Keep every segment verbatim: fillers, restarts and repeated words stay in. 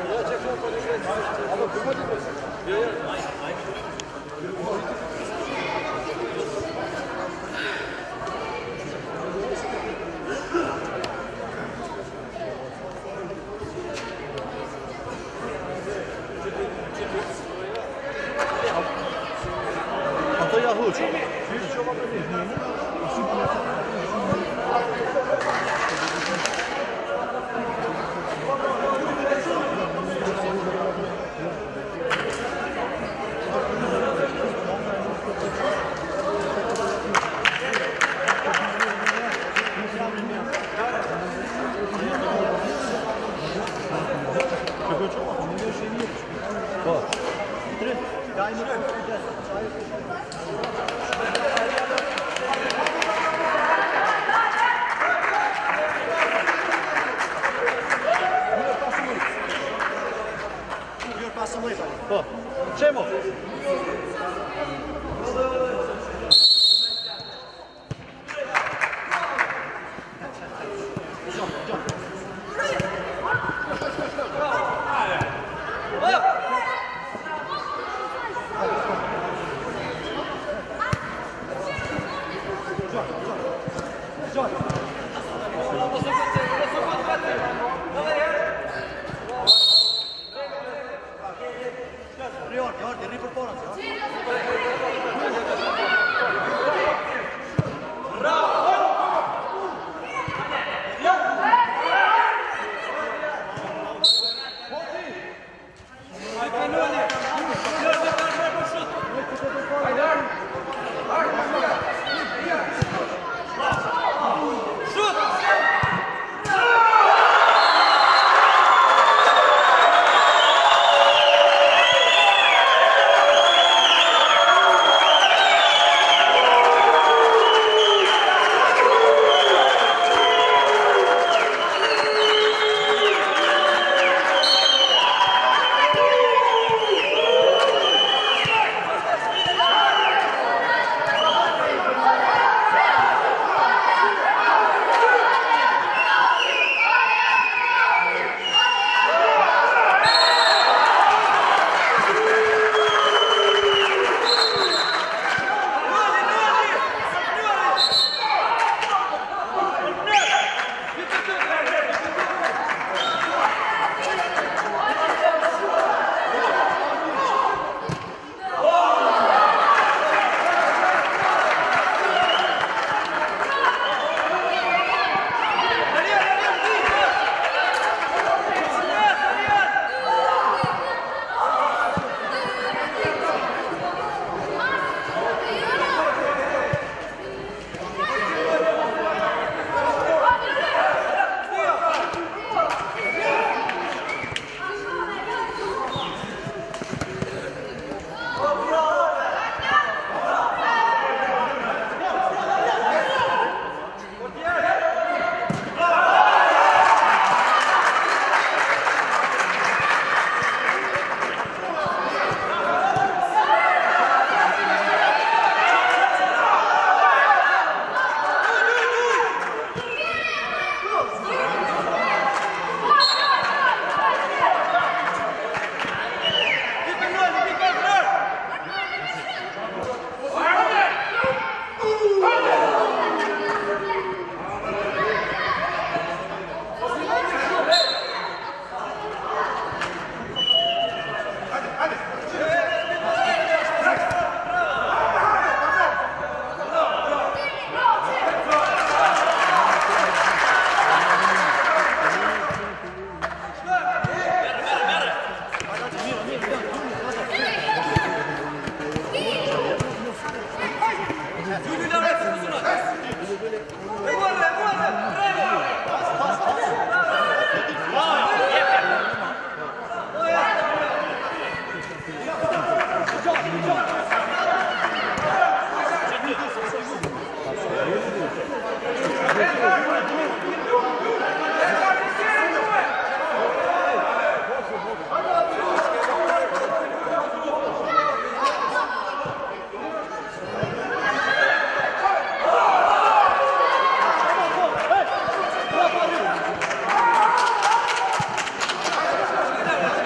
Let's go.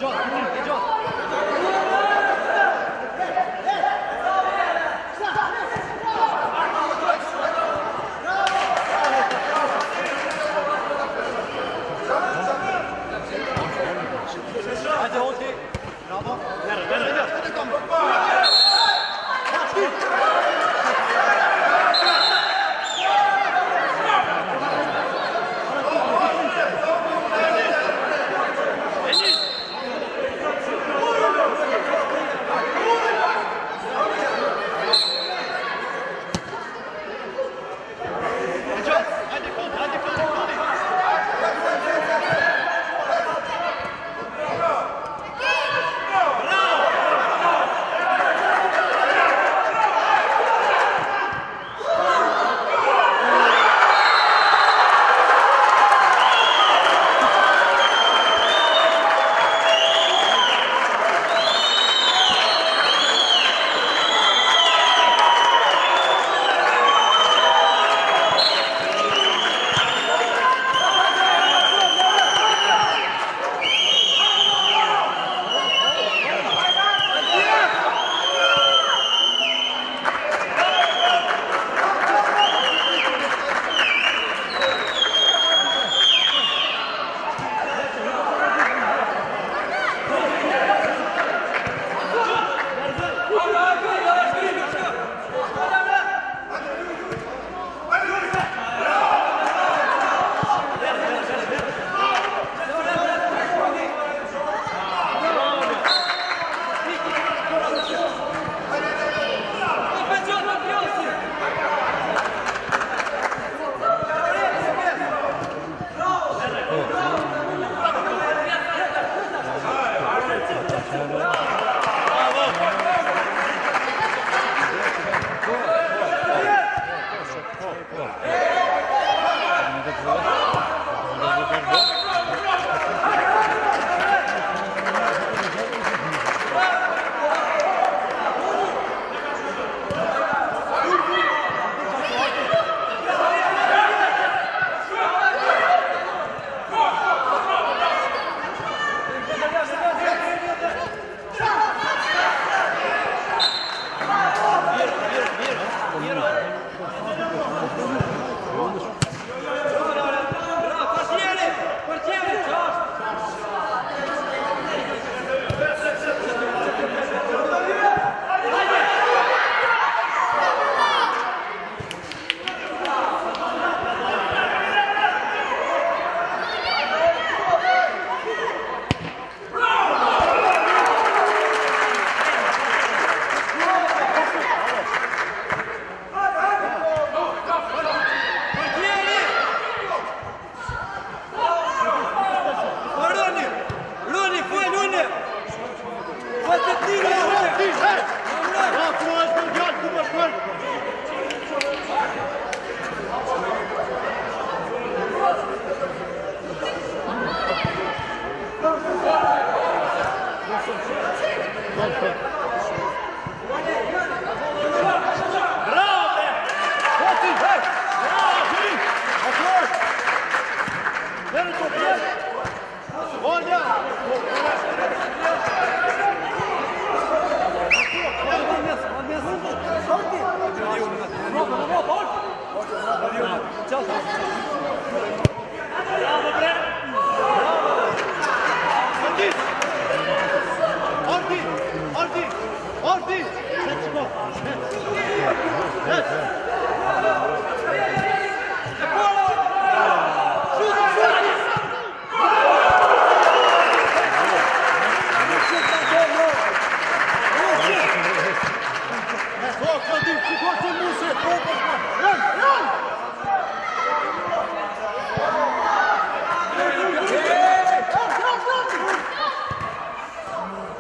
jos, e jos. Haide, Oti. Bravo. Meră, meră, meră.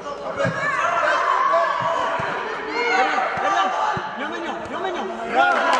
Bravo!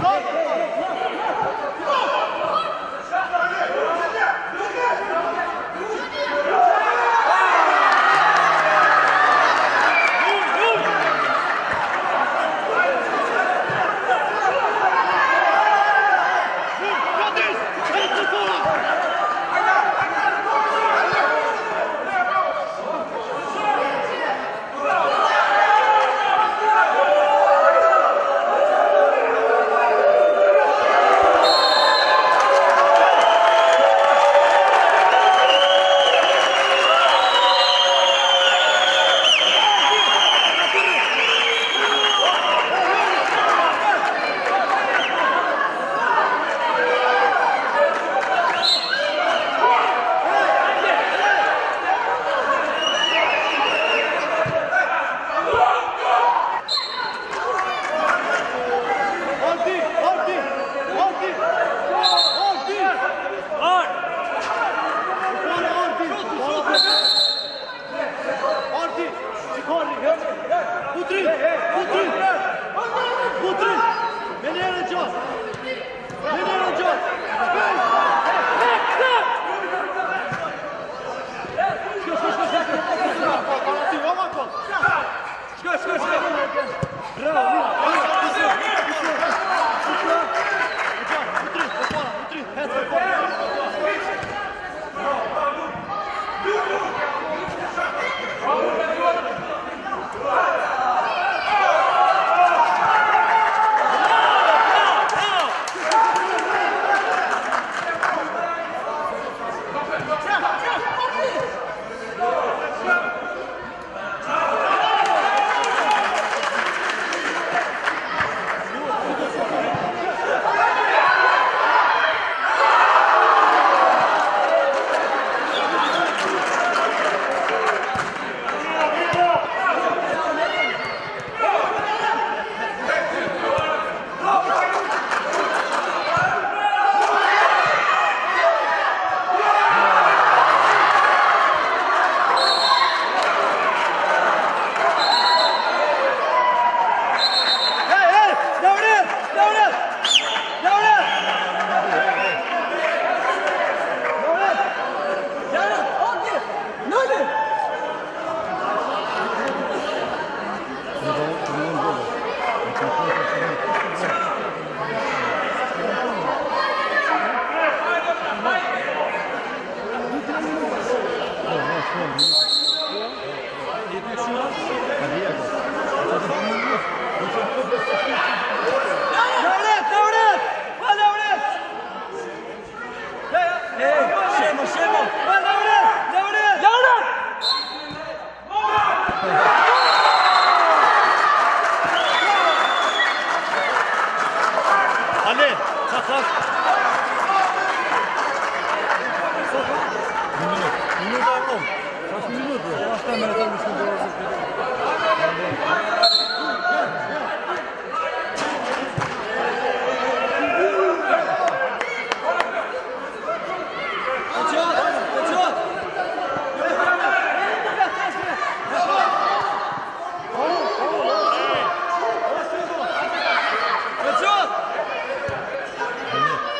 Good job!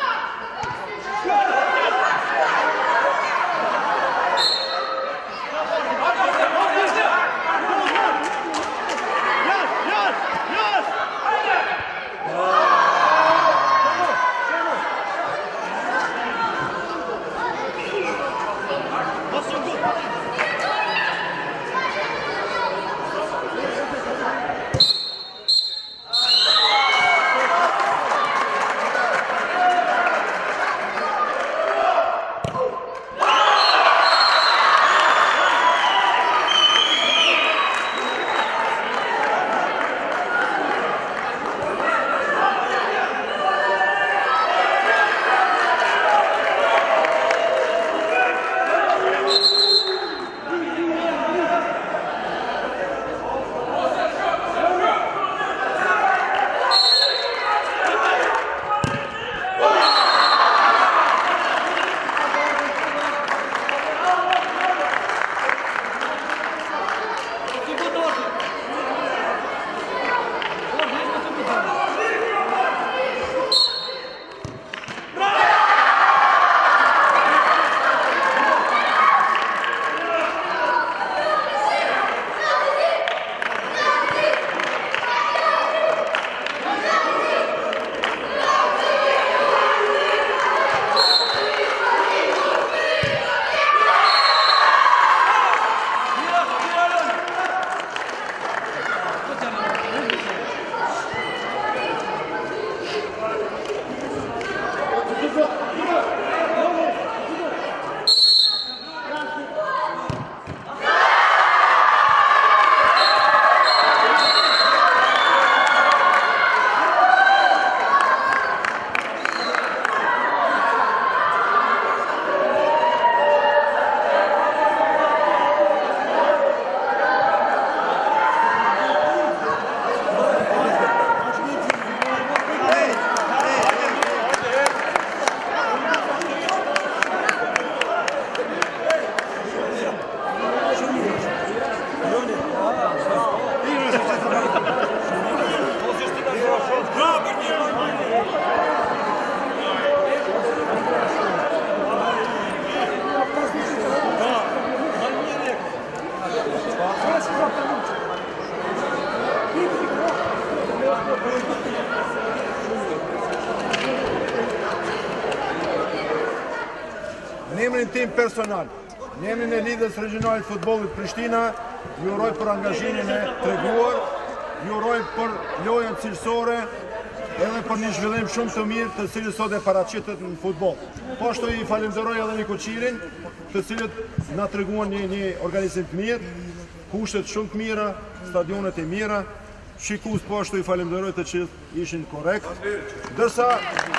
Në emrin tim personal, në emrin e Lidhjes Regionale të Futbollit Prishtina, ju uroj për angazhimin e treguar, ju uroj për lojën cilësore, edhe për një zhvillim shumë të mirë të cilët sot e paraqitet në futboll. Po ashtu i falenderoj edhe Nikoqirin, të cilët na treguan një, një organizim të mirë, kushtet shumë të mira, stadionet e mira, shikues po ashtu i falenderoj të cilët ishin korrekt, ndërsa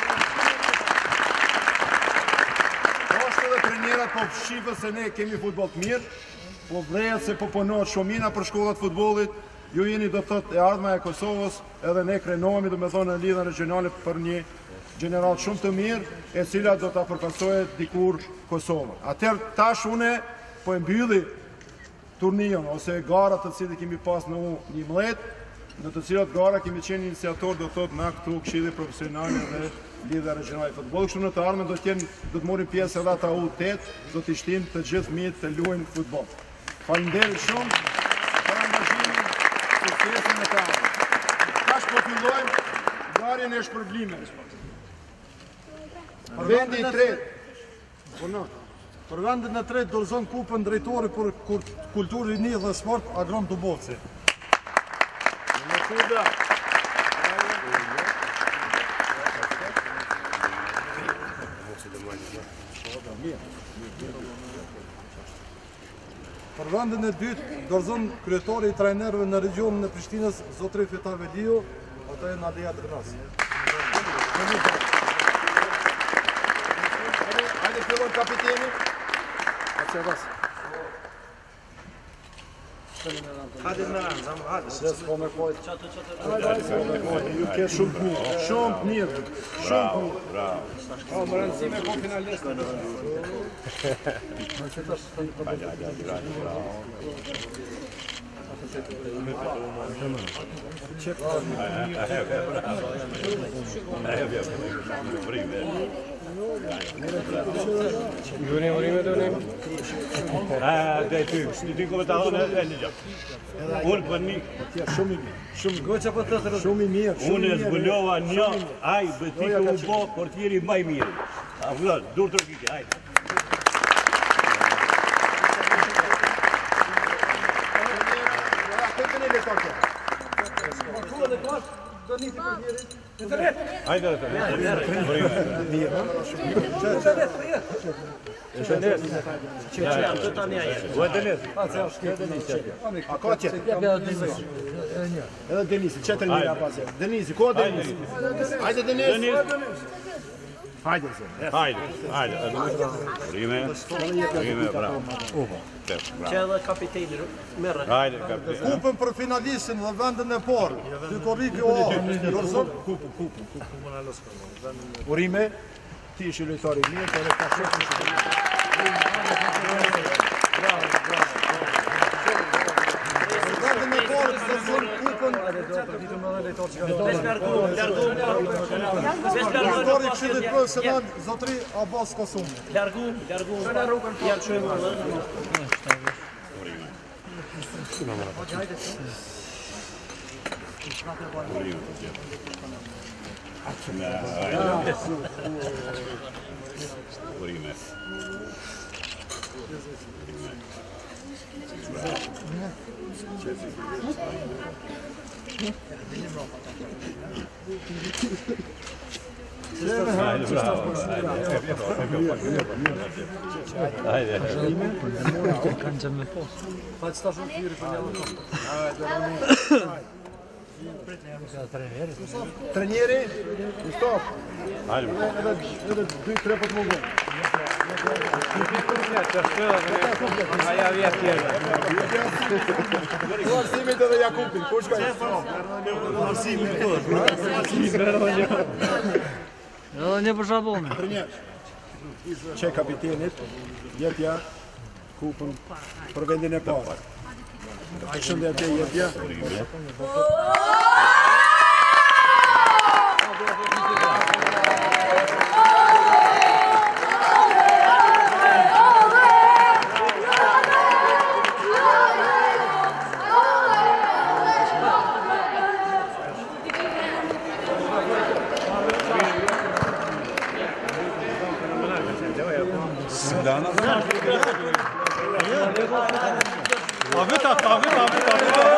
po ashtu edhe trajnerat po shifën se ne kemi futboll të mirë, po vlehet se po punohet shumina për shkollat e futbollit. Ju jeni do të thotë e ardhma e Kosovës, edhe ne krenohemi do me thonë në lidhjen regionale për një gjenerat shumë të mirë, e cila do të përfaqësojë dikur Kosovën. Atëherë tash une po e mbylli turnion ose garat të cilat kemi pas në U njëmbëdhjetë, në të cilat gara kemi qenë iniciator do të thotë na këtu Këshilli Profesionale dhe Lidhja Regionale e Futbollit. Kështu në të ardhmen do të kenë do të marrin pjesë edhe ata U tetë, do të shtin të gjithë fëmijët të luajnë futboll. Faleminderit shumë për angazhimin. Tash po fillojmë ngjarjen e shpërblimeve. Vendi i tretë. Për vendin e tretë dorëzon kupën drejtori për kulturë, rini dhe sport Agron Dubovci. Për vendin e dytë dorëzon kryetari i trajnerëve në regionin e Prishtinës, zotri Feta Veliu, ata janë Alia Drenas. Hajde fillon kapiteni. Hadi në ranë, zamë, hadi. Ju ke shumë të mirë, shumë të mirë, shumë të mirë. Bravo. Më rëndësime ko finalistë. Urime, urime, urime. Ah, dai tu, ti come ta hona e një. Unë për një, Shumë i mirë, shumë Goqa për të të shumë i mirë. unë e zbulova një, aj, betiku u bo, portieri maj mirë. A vëllë, dur të rëkike, aj. Ajde, A ka qëtë? Edhe Denisi, qëtër një nga pasë. Denisi, ko Denisi? Hajde Denisi! Hajde se. Hajde, hajde. Rime, rime, bravo. Që edhe kapiteni merre. Hajde, kapten. kupën për finalistin dhe vendin e parë. Dy korriki o dorëzon Kupën, kupën, kupën. Urime, ti ishi lojtari mirë, për e ka shumë shumë. vendin e parë dorëzon kupën Vesh largu, largu. Vesh largu. kryetari i Këshillit Profesional zotri Abbas Kasumi. Largu, largu. Jam shumë. Urime. Hajde, bravo. Hajde. Trenjeri, Mustafa, Hajde. edhe edhe dy tre po të mungon. Aja vjetë tjerë. Tu arsimit edhe Jakupin, ku shka i? Edhe një për shabonë. Trenjer, që kapitenit, jetja kupën për vendin e parë. Shëndet e jetja. Tabii tabii tabii tabii.